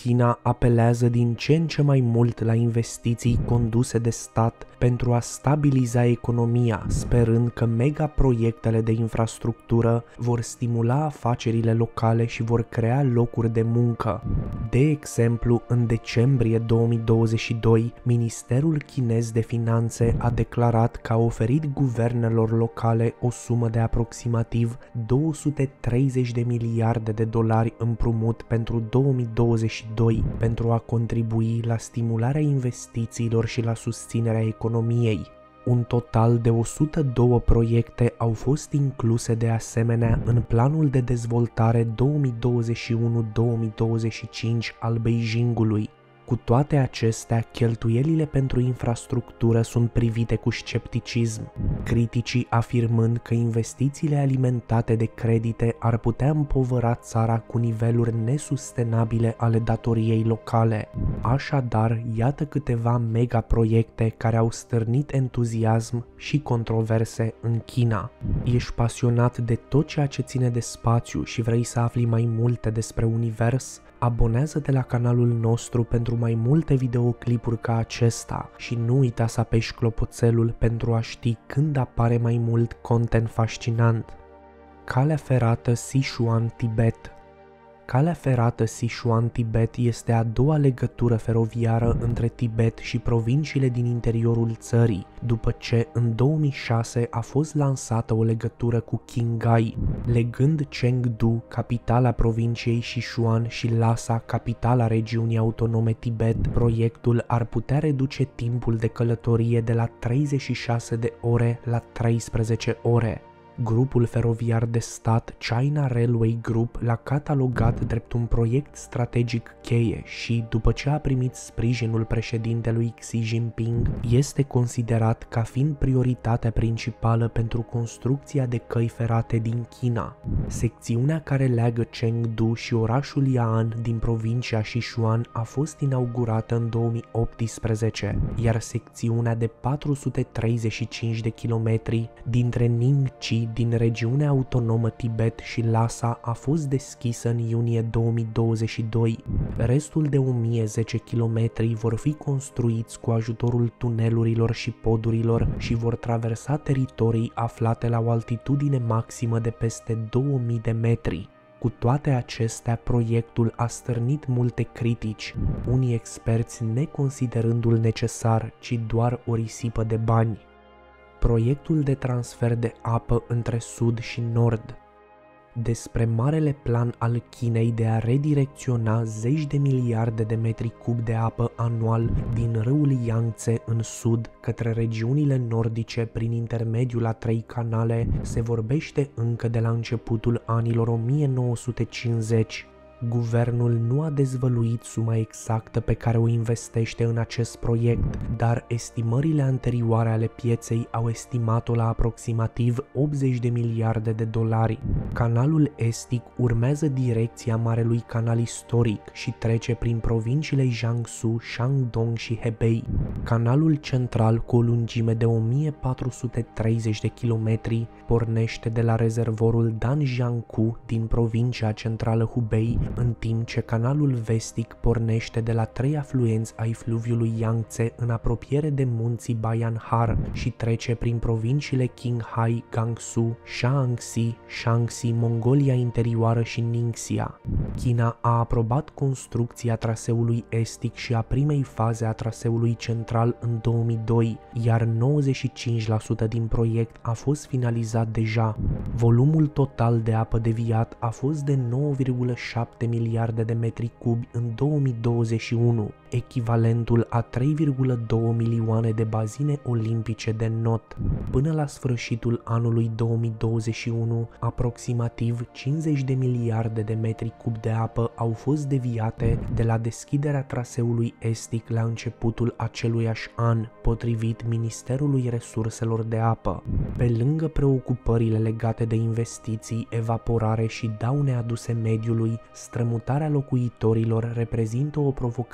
China apelează din ce în ce mai mult la investiții conduse de stat pentru a stabiliza economia, sperând că megaproiectele de infrastructură vor stimula afacerile locale și vor crea locuri de muncă. De exemplu, în decembrie 2022, Ministerul Chinez de Finanțe a declarat că a oferit guvernelor locale o sumă de aproximativ 230 de miliarde de dolari împrumut pentru 2022 pentru a contribui la stimularea investițiilor și la susținerea economiei. Un total de 102 proiecte au fost incluse de asemenea în planul de dezvoltare 2021-2025 al Beijingului. Cu toate acestea, cheltuielile pentru infrastructură sunt privite cu scepticism, criticii afirmând că investițiile alimentate de credite ar putea împovăra țara cu niveluri nesustenabile ale datoriei locale. Așadar, iată câteva megaproiecte care au stârnit entuziasm și controverse în China. Ești pasionat de tot ceea ce ține de spațiu și vrei să afli mai multe despre univers? Abonează-te la canalul nostru pentru mai multe videoclipuri ca acesta și nu uita să apeși clopoțelul pentru a ști când apare mai mult content fascinant. Calea ferată Sichuan-Tibet. Calea ferată Sichuan-Tibet este a doua legătură feroviară între Tibet și provinciile din interiorul țării, după ce în 2006 a fost lansată o legătură cu Qinghai, legând Chengdu, capitala provinciei Sichuan, și Lhasa, capitala regiunii autonome Tibet. Proiectul ar putea reduce timpul de călătorie de la 36 de ore la 13 ore. Grupul feroviar de stat China Railway Group l-a catalogat drept un proiect strategic cheie și, după ce a primit sprijinul președintelui Xi Jinping, este considerat ca fiind prioritatea principală pentru construcția de căi ferate din China. Secțiunea care leagă Chengdu și orașul Ya'an din provincia Sichuan a fost inaugurată în 2018, iar secțiunea de 435 de kilometri dintre Ningxi din regiunea autonomă Tibet și Lhasa a fost deschisă în iunie 2022. Restul de 1010 km vor fi construiți cu ajutorul tunelurilor și podurilor și vor traversa teritorii aflate la o altitudine maximă de peste 2000 de metri. Cu toate acestea, proiectul a stârnit multe critici, unii experți neconsiderându-l necesar, ci doar o risipă de bani. Proiectul de transfer de apă între sud și nord. Despre marele plan al Chinei de a redirecționa zeci de miliarde de metri cub de apă anual din râul Yangtze în sud către regiunile nordice prin intermediul a 3 canale se vorbește încă de la începutul anilor 1950. Guvernul nu a dezvăluit suma exactă pe care o investește în acest proiect, dar estimările anterioare ale pieței au estimat-o la aproximativ 80 de miliarde de dolari. Canalul estic urmează direcția Marelui Canal Istoric și trece prin provinciile Jiangsu, Shandong și Hebei. Canalul central, cu o lungime de 1430 de kilometri, pornește de la rezervorul Danjiangkou din provincia centrală Hubei, în timp ce canalul vestic pornește de la 3 afluenți ai fluviului Yangtze în apropiere de munții Bayanhar și trece prin provinciile Qinghai, Gansu, Shaanxi, Shaanxi, Mongolia Interioară și Ningxia. China a aprobat construcția traseului estic și a primei faze a traseului central în 2002, iar 95% din proiect a fost finalizat deja. Volumul total de apă deviat a fost de 9,7 miliarde de metri cubi în 2021, echivalentul a 3,2 milioane de bazine olimpice de not. Până la sfârșitul anului 2021, aproximativ 50 de miliarde de metri cubi de apă au fost deviate de la deschiderea traseului estic la începutul aceluiași an, potrivit Ministerului Resurselor de Apă. Pe lângă preocupările legate de investiții, evaporare și daune aduse mediului, strămutarea locuitorilor reprezintă o provocare majoră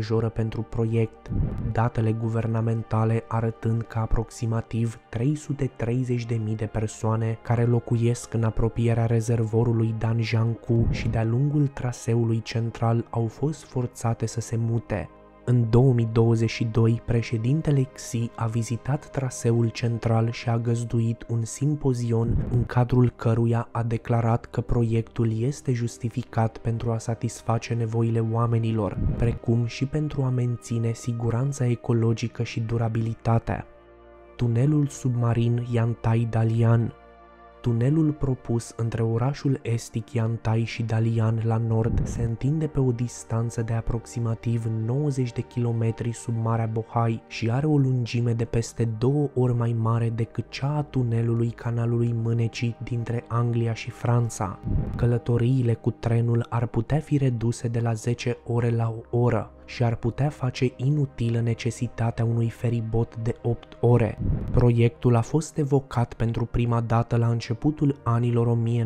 majoră pentru proiect, datele guvernamentale arătând că aproximativ 330.000 de persoane care locuiesc în apropierea rezervorului Danjiangkou și de-a lungul traseului central au fost forțate să se mute. În 2022, președintele Xi a vizitat traseul central și a găzduit un simpozion în cadrul căruia a declarat că proiectul este justificat pentru a satisface nevoile oamenilor, precum și pentru a menține siguranța ecologică și durabilitatea. Tunelul submarin Yantai-Dalian. Tunelul propus între orașul estic Yantai și Dalian la nord se întinde pe o distanță de aproximativ 90 de kilometri sub Marea Bohai și are o lungime de peste 2 ori mai mare decât cea a tunelului Canalului Mânecii dintre Anglia și Franța. Călătoriile cu trenul ar putea fi reduse de la 10 ore la o oră și ar putea face inutilă necesitatea unui feribot de 8 ore. Proiectul a fost evocat pentru prima dată la începutul anilor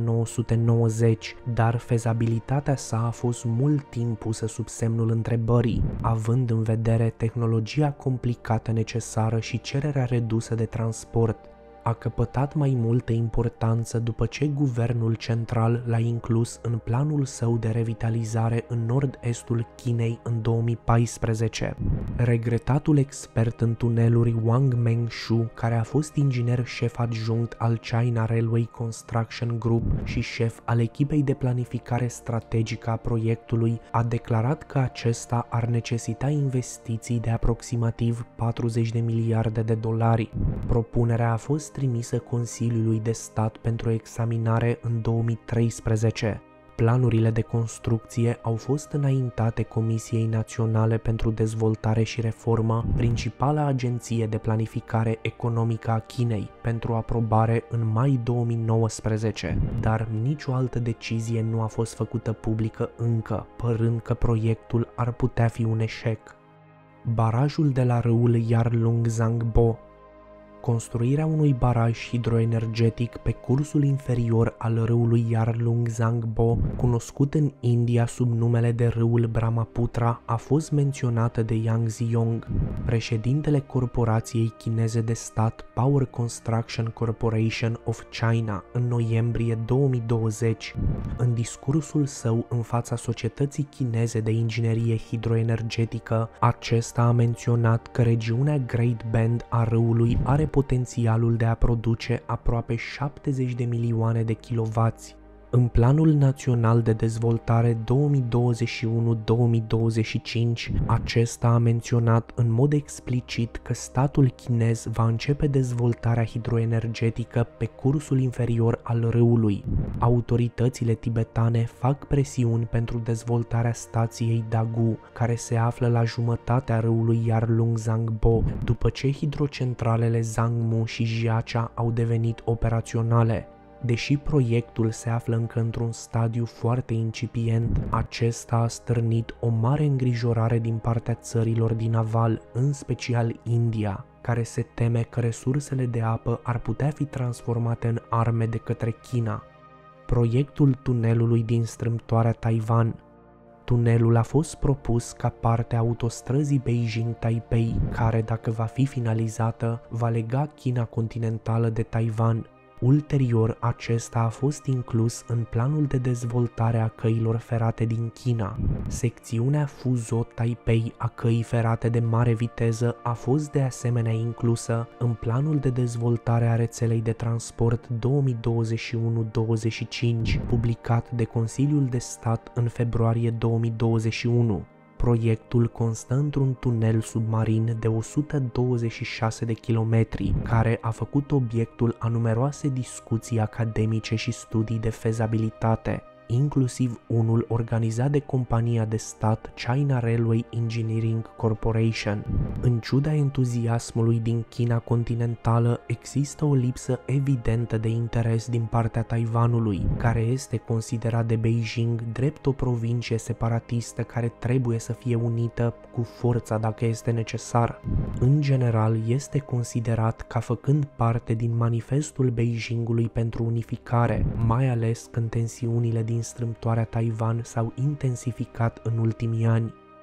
1990, dar fezabilitatea sa a fost mult timp pusă sub semnul întrebării, având în vedere tehnologia complicată necesară și cererea redusă de transport. A căpătat mai multă importanță după ce guvernul central l-a inclus în planul său de revitalizare în nord-estul Chinei în 2014. Regretatul expert în tuneluri Wang Mengshu, care a fost inginer șef adjunct al China Railway Construction Group și șef al echipei de planificare strategică a proiectului, a declarat că acesta ar necesita investiții de aproximativ 40 de miliarde de dolari. Propunerea a fost trimisă Consiliului de Stat pentru examinare în 2013. Planurile de construcție au fost înaintate Comisiei Naționale pentru Dezvoltare și Reformă, principala agenție de planificare economică a Chinei, pentru aprobare în mai 2019, dar nicio altă decizie nu a fost făcută publică încă, părând că proiectul ar putea fi un eșec. Barajul de la râul Yarlung-Zangbo. Construirea unui baraj hidroenergetic pe cursul inferior al râului Yarlung-Zangbo, cunoscut în India sub numele de râul Brahmaputra, a fost menționată de Yang Ziyong, președintele corporației chineze de stat Power Construction Corporation of China, în noiembrie 2020. În discursul său în fața Societății Chineze de Inginerie Hidroenergetică, acesta a menționat că regiunea Great Bend a râului are potențialul de a produce aproape 70 de milioane de kilowați. În Planul Național de Dezvoltare 2021-2025, acesta a menționat în mod explicit că statul chinez va începe dezvoltarea hidroenergetică pe cursul inferior al râului. Autoritățile tibetane fac presiuni pentru dezvoltarea stației Dagu, care se află la jumătatea râului Yarlung-Zangbo, după ce hidrocentralele Zangmu și Jiacha au devenit operaționale. Deși proiectul se află încă într-un stadiu foarte incipient, acesta a stârnit o mare îngrijorare din partea țărilor din aval, în special India, care se teme că resursele de apă ar putea fi transformate în arme de către China. Proiectul tunelului din strâmtoarea Taiwan. Tunelul a fost propus ca parte a autostrăzii Beijing-Taipei, care, dacă va fi finalizată, va lega China continentală de Taiwan. Ulterior, acesta a fost inclus în planul de dezvoltare a căilor ferate din China. Secțiunea Fuzhou-Taipei a căii ferate de mare viteză a fost de asemenea inclusă în planul de dezvoltare a rețelei de transport 2021-2025, publicat de Consiliul de Stat în februarie 2021. Proiectul constă într-un tunel submarin de 126 de kilometri, care a făcut obiectul a numeroase discuții academice și studii de fezabilitate, inclusiv unul organizat de compania de stat China Railway Engineering Corporation. În ciuda entuziasmului din China continentală, există o lipsă evidentă de interes din partea Taiwanului, care este considerat de Beijing drept o provincie separatistă care trebuie să fie unită cu forța dacă este necesar. În general, este considerat ca făcând parte din manifestul Beijingului pentru unificare, mai ales când tensiunile din strâmtoarea Taiwan s-au intensificat în ultimii ani.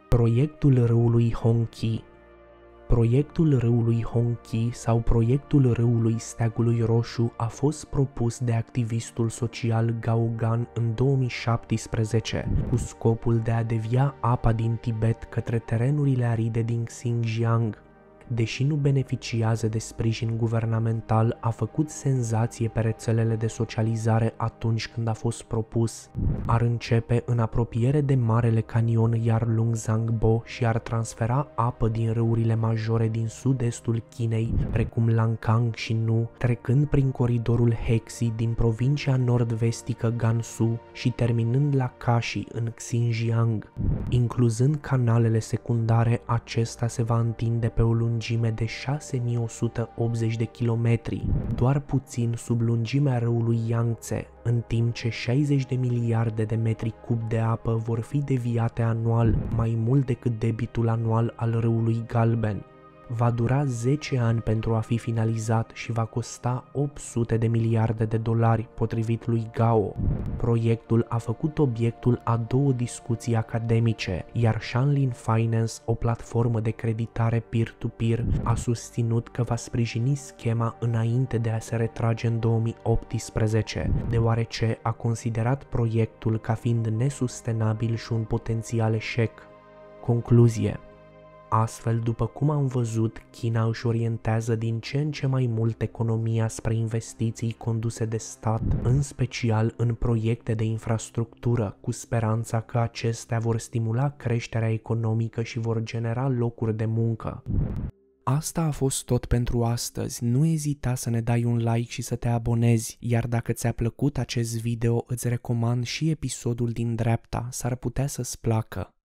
Proiectul râului Hongqi. Proiectul râului Hongqi sau proiectul râului Steagului Roșu a fost propus de activistul social Gao Gan în 2017 cu scopul de a devia apa din Tibet către terenurile aride din Xinjiang. Deși nu beneficiază de sprijin guvernamental, a făcut senzație pe rețelele de socializare atunci când a fost propus. Ar începe în apropiere de Marele Canion Yarlung Zangbo și ar transfera apă din râurile majore din sud-estul Chinei, precum Lancang și Nu, trecând prin coridorul Hexi din provincia nord-vestică Gansu și terminând la Kashi în Xinjiang. Incluzând canalele secundare, acesta se va întinde pe o lungime de 6180 de kilometri, doar puțin sub lungimea râului Yangtze, în timp ce 60 de miliarde de metri cub de apă vor fi deviate anual, mai mult decât debitul anual al râului Galben. Va dura 10 ani pentru a fi finalizat și va costa 800 de miliarde de dolari, potrivit lui Gao. Proiectul a făcut obiectul a 2 discuții academice, iar Shanlin Finance, o platformă de creditare peer-to-peer, a susținut că va sprijini schema înainte de a se retrage în 2018, deoarece a considerat proiectul ca fiind nesustenabil și un potențial eșec. Concluzie. Astfel, după cum am văzut, China își orientează din ce în ce mai mult economia spre investiții conduse de stat, în special în proiecte de infrastructură, cu speranța că acestea vor stimula creșterea economică și vor genera locuri de muncă. Asta a fost tot pentru astăzi, nu ezita să ne dai un like și să te abonezi, iar dacă ți-a plăcut acest video îți recomand și episodul din dreapta, s-ar putea să-ți placă.